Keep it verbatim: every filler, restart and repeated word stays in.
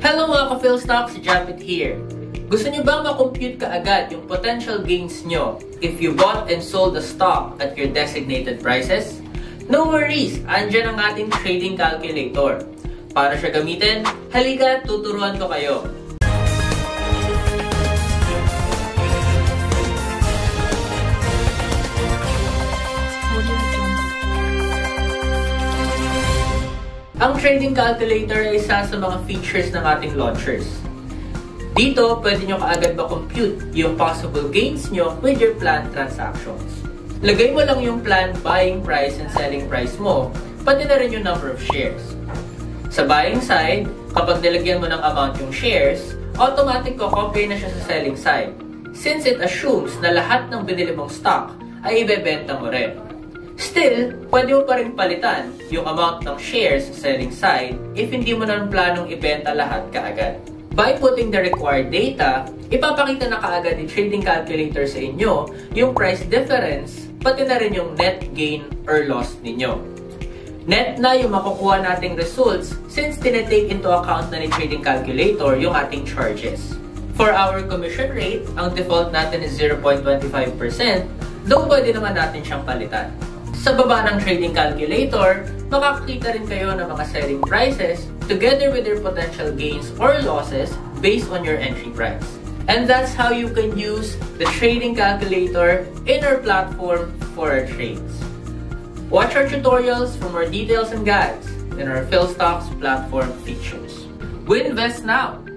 Hello mga ka-Phil Stocks, Japit here. Gusto nyo bang makompute ka agad yung potential gains nyo if you bought and sold the stock at your designated prices? No worries, andyan ang ating trading calculator. Para siya gamitin, halika tuturuan ko kayo. Ang trading calculator ay isa sa mga features ng ating launchers. Dito, pwede nyo kaagad ma-compute yung possible gains nyo with your planned transactions. Lagay mo lang yung planned buying price and selling price mo, pati na rin yung number of shares. Sa buying side, kapag nilagyan mo ng amount yung shares, automatic ko-compare na siya sa selling side, since it assumes na lahat ng binili mong stock ay ibebenta mo rin. Still, pwede mo pa rin palitan yung amount ng shares sa selling side if hindi mo na planong ibenta lahat kaagad. By putting the required data, ipapakita na kaagad ni Trading Calculator sa inyo yung price difference, pati na rin yung net gain or loss ninyo. Net na yung makukuha nating results since tinetake into account na ni Trading Calculator yung ating charges. For our commission rate, ang default natin is zero point two five percent, though pwede naman natin siyang palitan. Sa baba ng Trading Calculator, makakakita rin kayo ng mga selling prices together with their potential gains or losses based on your entry price. And that's how you can use the Trading Calculator in our platform for our trades. Watch our tutorials for more details and guides in our PhilStocks platform features. We invest now!